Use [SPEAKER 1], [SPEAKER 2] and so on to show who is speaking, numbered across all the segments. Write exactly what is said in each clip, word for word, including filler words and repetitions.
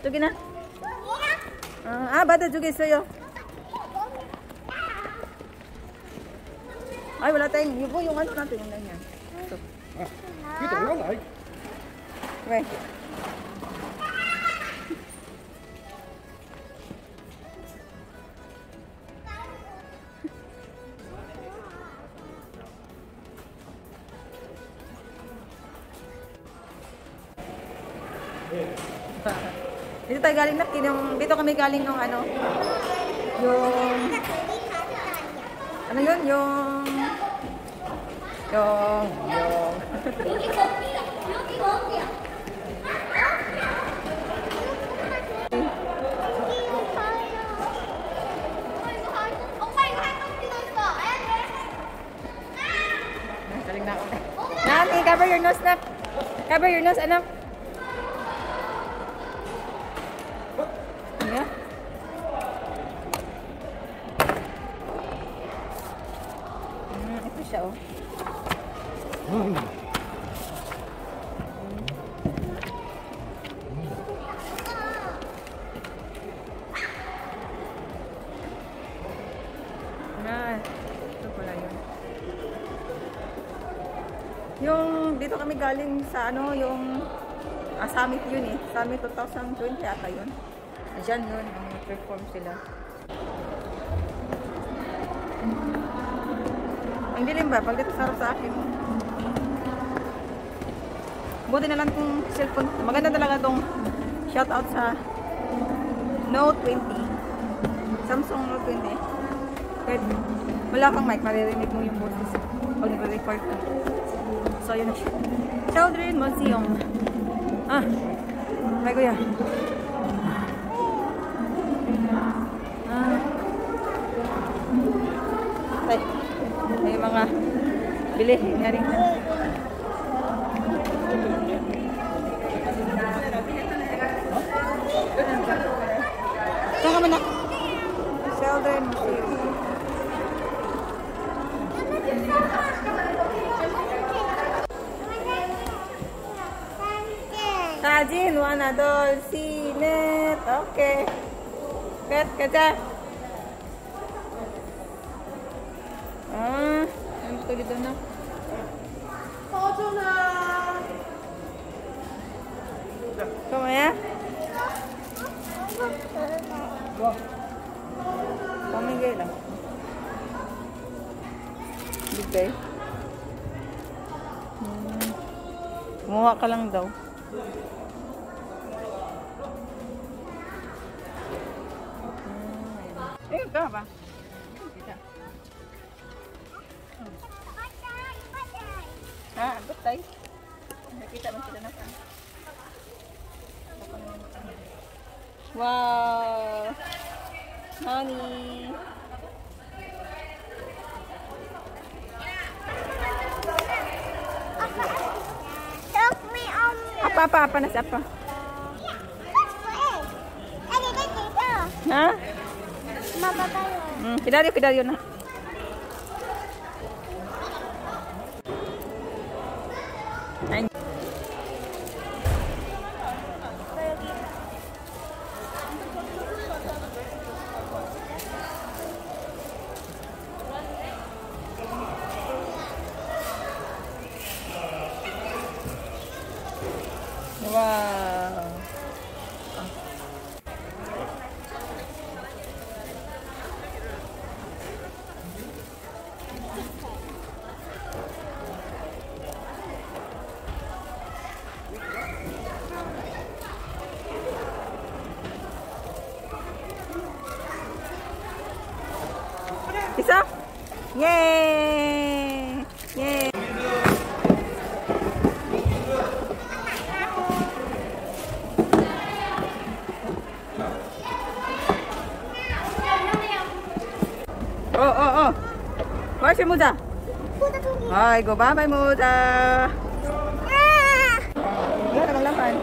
[SPEAKER 1] 저기 나. 아, 맞아. 저기 있어요. Ay, wala tayong. Yung, yung ano natin, yung ganyan. Ito.
[SPEAKER 2] Ah, dito, wala ay.
[SPEAKER 1] Wait. Dito tayo galing na, yung, dito kami galing nung ano, yung, ano yun, yung, yung, yung, galing na ako. Nami, cover your nose, Nap. Cover your nose, anak. Yeah. Hmm, ito siya, oh.
[SPEAKER 2] Hmm.
[SPEAKER 1] Ah, ito pala yun. Yung dito kami galing sa ano, yung ah, summit yun eh. Summit two thousand twenty ata yun. Diyan yun, ang perform sila. Ang dilim ba? Pag dito sarap sa akin. Buti na lang itong cellphone. Maganda talaga itong shoutout sa Note twenty. Samsung Note twenty. Kahit wala kang mic, maririnig mo yung boses pag nag-record ka. So, yun na siya. Children Museum. Ah, may kuya. Ah. Ay, may mga bili nga rin. Saan ka man na? Children Museum. Sajin, one adult, sinet. Okay. Ket, kaca. Ah, ano ito dito na? Foto na! Kamaya? Pamigay lang. Bigay. Hmm. Gumawa ka lang daw. Eh, ito ba? Ah, abot tayo. Nakita lang sila na pa. Wow! Honey! Apa, apa, apa na siapa? Ha?
[SPEAKER 3] Mama tayo.
[SPEAKER 1] Hmm, kidaryo, kidaryo na. Ay. Wow. Isa? Yay! Yay! Oh, oh, oh. Where's your moza? Ay, go bye-bye moza. Wala naman lapan.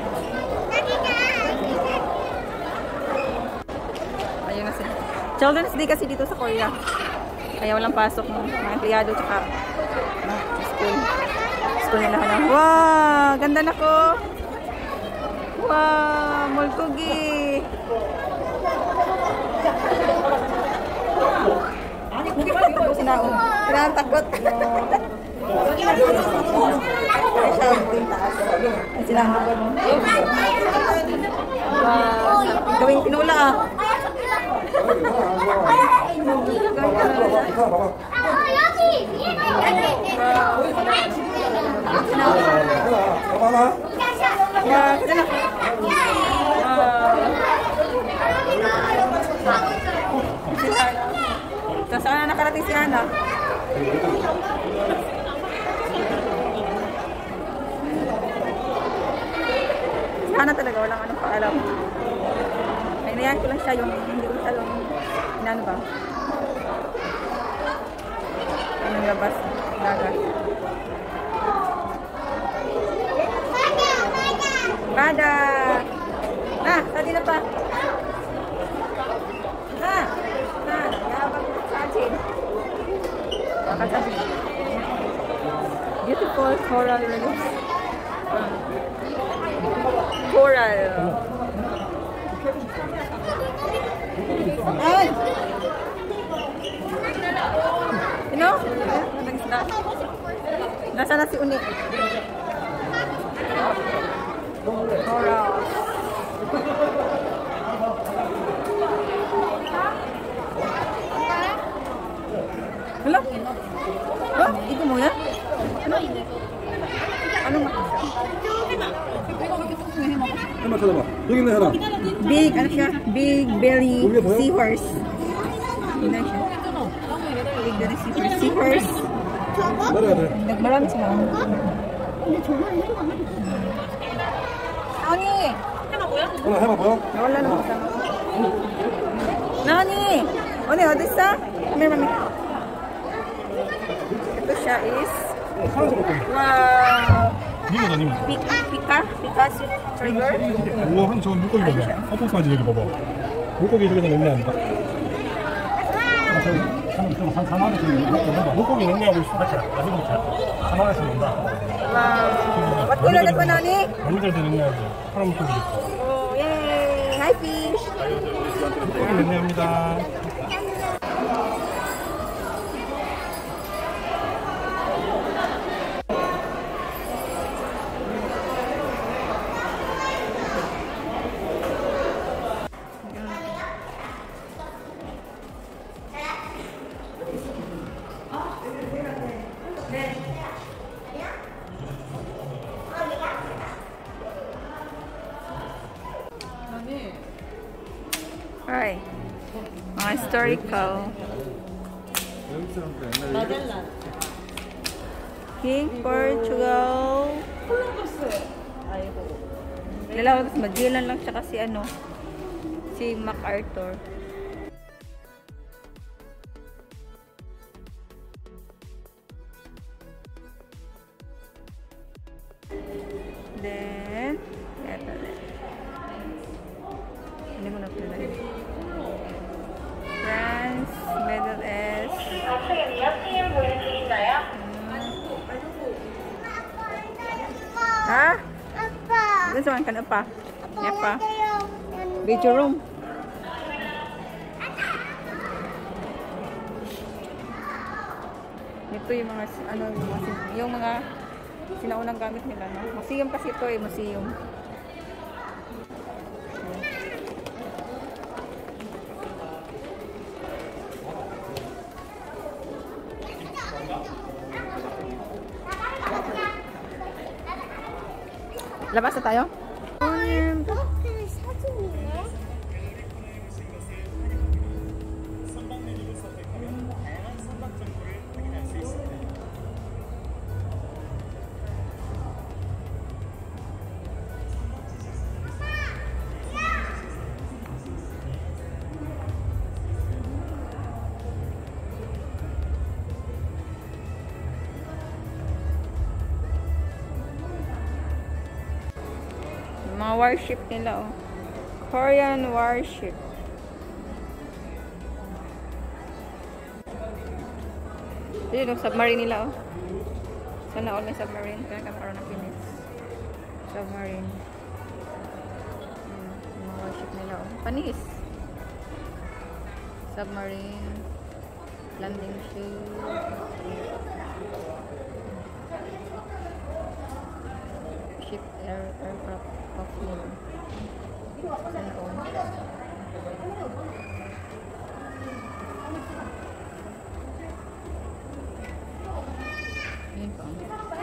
[SPEAKER 1] Ayun na sila. Children's Day kasi dito sa Korea. Kaya walang pasok ng mga empleyado tsaka no, school. School nila na. Wow! Ganda na ko! Wow! Multi Cookie. Takot si Naon. Kailangan takot. Sila. Wow. Gawing tinula ah. So, saan na nakarating si Ana? Si Ana talaga, walang anong paalam. Ay, nayan ko lang siya yung hindi ko siya yung inano ba? Ay, naglabas. Dagat. Pada! Ah, tadi na pa. Ah! Ah! Yabang sa atin. Makasabit. Beautiful coral reefs. Coral. Ay! You know? Nag-isda. Nasa na si Uni? Coral. Hello? Oh, itu mo yan? Ano? Anong makita?
[SPEAKER 2] 해봐 찾아봐. 여기 있네 하나.
[SPEAKER 1] Big, ano siya? Big belly seahorse. Yun na siya. Big belly seahorse. Seahorse.
[SPEAKER 2] 내려야 돼.
[SPEAKER 1] Nagmarami sila. Nani!
[SPEAKER 2] 하나 해봐 보여?
[SPEAKER 1] Nawala na kasama. Nani! Oni, odessa? May mami. Ito siya is... Wow!
[SPEAKER 2] 니가 니가.
[SPEAKER 1] Pika? Pika? Pika trigger?
[SPEAKER 2] 우와 한 저건 물고기 봐봐. 허벅까지 여기 봐봐. 물고기 저기서 냄새 난다. 산안에서 물고기 냄새하고 있어. 같이 산안에서 논다.
[SPEAKER 1] Wow! What color na ito, Nani?
[SPEAKER 2] 너무 잘 냄새하지. 파란 물고기 있어.
[SPEAKER 1] Oh, yay! Hi, fish!
[SPEAKER 2] 물고기 냄새합니다.
[SPEAKER 1] Alright. Mga historical. King Portugal. Lalawag sa Magellan lang siya kasi ano, si MacArthur. Then, eto din. Hindi ko na pinag. France, Middle East. Ha? Doon sa mga pa. Yan pa. Video room. Ito yung mga ano yung mga sinaunang gamit nila, no? Museum kasi ito eh, museum. Labas na tayo? Mga warship nila, oh. Korean warship. Yun yung submarine nila, oh. Sana all may submarine. Kaya kamaroon ng Pinis. Submarine. Hmm. Mga Japanese. Submarine. Landing ship. Ship air aircraft cockpit. Cellphone. Yun po.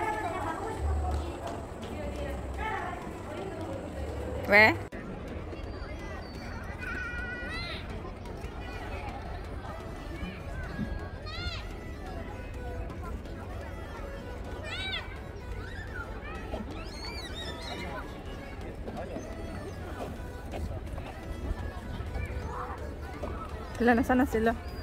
[SPEAKER 1] Where? Wala, nasaan na sila?